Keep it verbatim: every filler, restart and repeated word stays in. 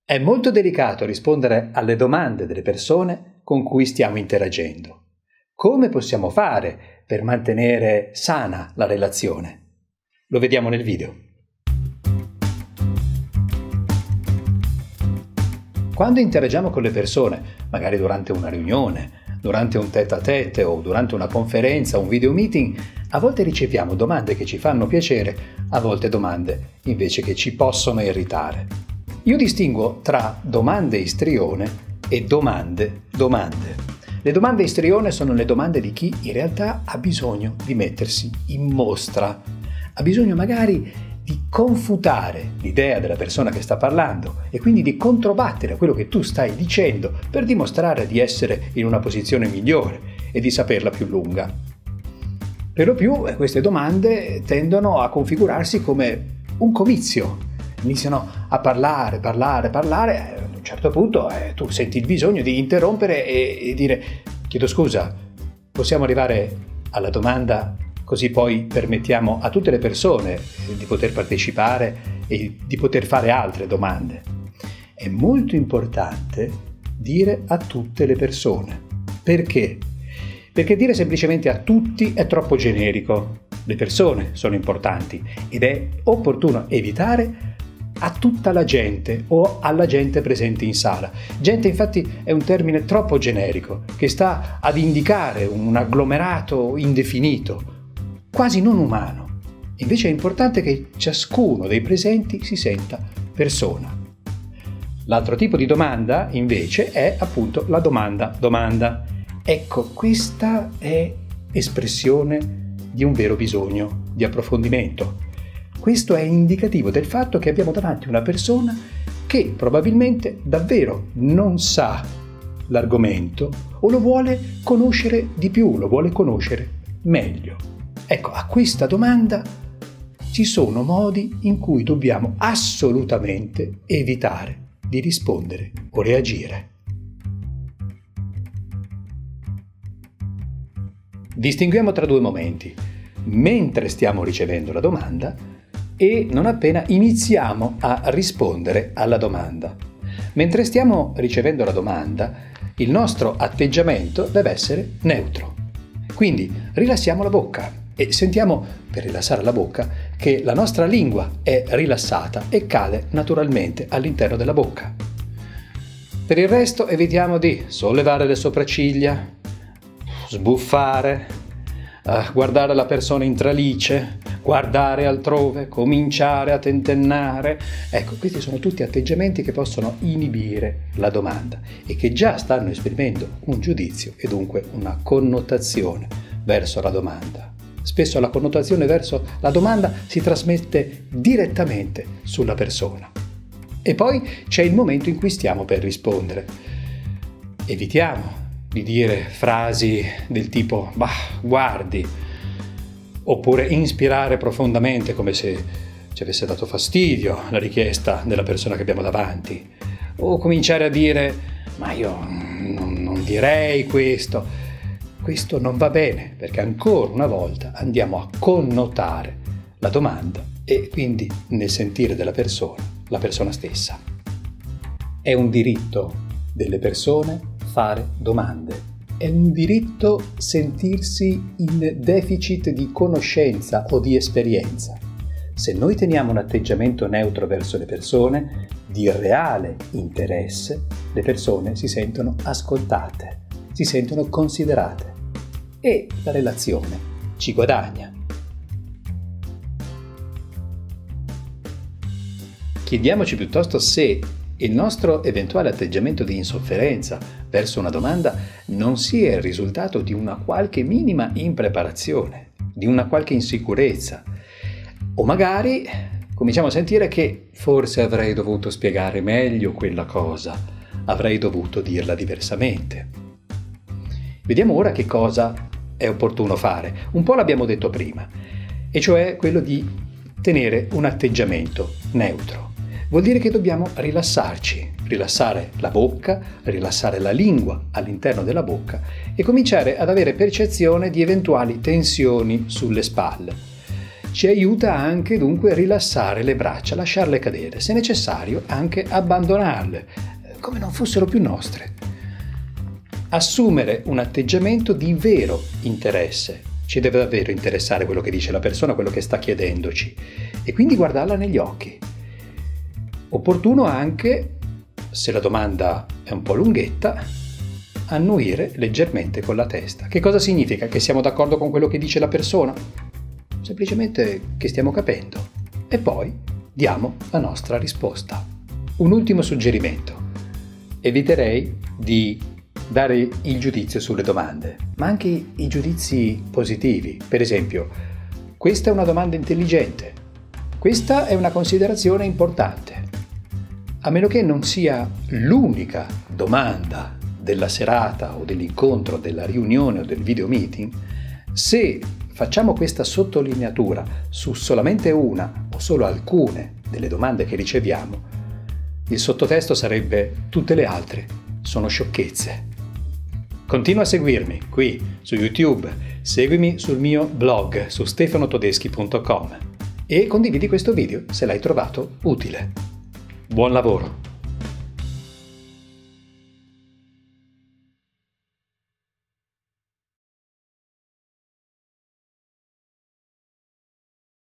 È molto delicato rispondere alle domande delle persone con cui stiamo interagendo. Come possiamo fare per mantenere sana la relazione? Lo vediamo nel video. Quando interagiamo con le persone, magari durante una riunione, durante un tête-à-tête o durante una conferenza, un video meeting, a volte riceviamo domande che ci fanno piacere, a volte domande invece che ci possono irritare. Io distingo tra domande istrione e domande domande. Le domande istrione sono le domande di chi in realtà ha bisogno di mettersi in mostra, ha bisogno magari di confutare l'idea della persona che sta parlando e quindi di controbattere a quello che tu stai dicendo per dimostrare di essere in una posizione migliore e di saperla più lunga. Per lo più queste domande tendono a configurarsi come un comizio. Iniziano a parlare, parlare, parlare, a un certo punto eh, tu senti il bisogno di interrompere e, e dire chiedo scusa, possiamo arrivare alla domanda così poi permettiamo a tutte le persone di poter partecipare e di poter fare altre domande. È molto importante dire a tutte le persone. Perché? Perché dire semplicemente a tutti è troppo generico. Le persone sono importanti ed è opportuno evitare a tutta la gente o alla gente presente in sala. Gente infatti è un termine troppo generico che sta ad indicare un agglomerato indefinito, quasi non umano. Invece è importante che ciascuno dei presenti si senta persona. L'altro tipo di domanda invece è appunto la domanda domanda. Ecco, questa è espressione di un vero bisogno di approfondimento. Questo è indicativo del fatto che abbiamo davanti una persona che probabilmente davvero non sa l'argomento o lo vuole conoscere di più, lo vuole conoscere meglio. Ecco, a questa domanda ci sono modi in cui dobbiamo assolutamente evitare di rispondere o reagire. Distinguiamo tra due momenti: mentre stiamo ricevendo la domanda e non appena iniziamo a rispondere alla domanda. Mentre stiamo ricevendo la domanda, il nostro atteggiamento deve essere neutro. Quindi rilassiamo la bocca e sentiamo, per rilassare la bocca, che la nostra lingua è rilassata e cade naturalmente all'interno della bocca. Per il resto evitiamo di sollevare le sopracciglia, sbuffare, Uh, guardare la persona in tralice, guardare altrove, cominciare a tentennare. Ecco, questi sono tutti atteggiamenti che possono inibire la domanda e che già stanno esprimendo un giudizio e dunque una connotazione verso la domanda. Spesso la connotazione verso la domanda si trasmette direttamente sulla persona. E poi c'è il momento in cui stiamo per rispondere. Evitiamo di dire frasi del tipo bah, guardi, oppure inspirare profondamente come se ci avesse dato fastidio la richiesta della persona che abbiamo davanti, o cominciare a dire ma io non, non direi questo. Questo non va bene, perché ancora una volta andiamo a connotare la domanda e quindi nel sentire della persona, la persona stessa. È un diritto delle persone fare domande. È un diritto sentirsi in deficit di conoscenza o di esperienza. Se noi teniamo un atteggiamento neutro verso le persone, di reale interesse, le persone si sentono ascoltate, si sentono considerate e la relazione ci guadagna. Chiediamoci piuttosto se il nostro eventuale atteggiamento di insofferenza verso una domanda non sia il risultato di una qualche minima impreparazione, di una qualche insicurezza, o magari cominciamo a sentire che forse avrei dovuto spiegare meglio quella cosa, avrei dovuto dirla diversamente. Vediamo ora che cosa è opportuno fare. Un po' l'abbiamo detto prima, e cioè quello di tenere un atteggiamento neutro. Vuol dire che dobbiamo rilassarci, rilassare la bocca, rilassare la lingua all'interno della bocca e cominciare ad avere percezione di eventuali tensioni sulle spalle. ci aiuta anche dunque a rilassare le braccia, lasciarle cadere, se necessario anche abbandonarle, come non fossero più nostre. Assumere un atteggiamento di vero interesse. Ci deve davvero interessare quello che dice la persona, quello che sta chiedendoci, e quindi guardarla negli occhi. Opportuno anche, se la domanda è un po' lunghetta, annuire leggermente con la testa. Che cosa significa? Che siamo d'accordo con quello che dice la persona? Semplicemente che stiamo capendo. E poi diamo la nostra risposta. Un ultimo suggerimento. Eviterei di dare il giudizio sulle domande, ma anche i giudizi positivi. Per esempio, questa è una domanda intelligente, questa è una considerazione importante. A meno che non sia l'unica domanda della serata o dell'incontro, della riunione o del video meeting, se facciamo questa sottolineatura su solamente una o solo alcune delle domande che riceviamo, il sottotesto sarebbe: tutte le altre sono sciocchezze. Continua a seguirmi qui su YouTube, seguimi sul mio blog su stefano todeschi punto com e condividi questo video se l'hai trovato utile. Buon lavoro!